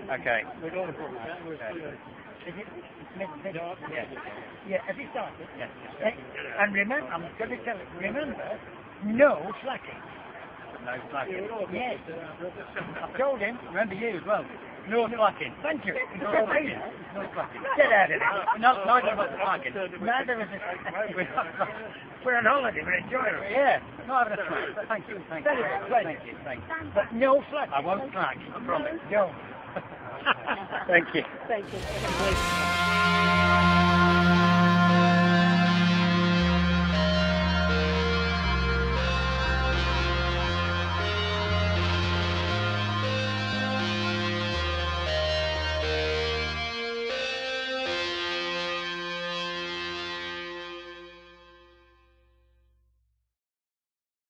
Okay. Is it? Yeah. Yeah. Have you started? Yes. And remember, I'm going to tell you, remember, no slacking. No slacking. Yes. I've told him. Remember you as well. No slacking. Thank you. No slacking. No slacking. Get out of it. Neither of us are slacking. Neither of us. We're on holiday. We're enjoying it. Yeah. Not having a slack. Thank you. Thank you. Thank you. Thank you. But no slacking. I won't slack. I promise. Don't. Thank you. Thank you.